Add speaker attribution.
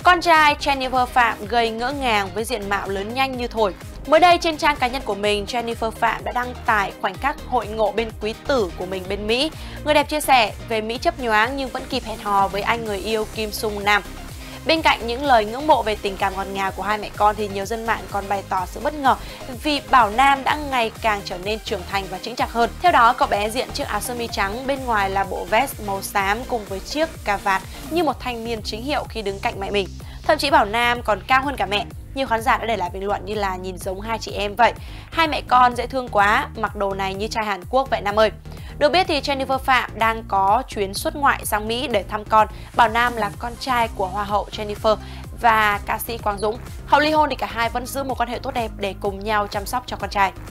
Speaker 1: Con trai Jennifer Phạm gây ngỡ ngàng với diện mạo lớn nhanh như thổi. Mới đây trên trang cá nhân của mình, Jennifer Phạm đã đăng tải khoảnh khắc hội ngộ bên quý tử của mình bên Mỹ. Người đẹp chia sẻ về Mỹ chấp nhoáng nhưng vẫn kịp hẹn hò với anh người yêu Kim Sung Nam. Bên cạnh những lời ngưỡng mộ về tình cảm ngọt ngào của hai mẹ con thì nhiều dân mạng còn bày tỏ sự bất ngờ vì Bảo Nam đã ngày càng trở nên trưởng thành và chững chạc hơn. Theo đó, cậu bé diện chiếc áo sơ mi trắng, bên ngoài là bộ vest màu xám cùng với chiếc cà vạt như một thanh niên chính hiệu khi đứng cạnh mẹ mình. Thậm chí Bảo Nam còn cao hơn cả mẹ. Nhiều khán giả đã để lại bình luận như là nhìn giống hai chị em vậy. Hai mẹ con dễ thương quá, mặc đồ này như trai Hàn Quốc vậy Nam ơi. Được biết thì Jennifer Phạm đang có chuyến xuất ngoại sang Mỹ để thăm con. Bảo Nam là con trai của Hoa hậu Jennifer và ca sĩ Quang Dũng. Hậu ly hôn thì cả hai vẫn giữ một quan hệ tốt đẹp để cùng nhau chăm sóc cho con trai.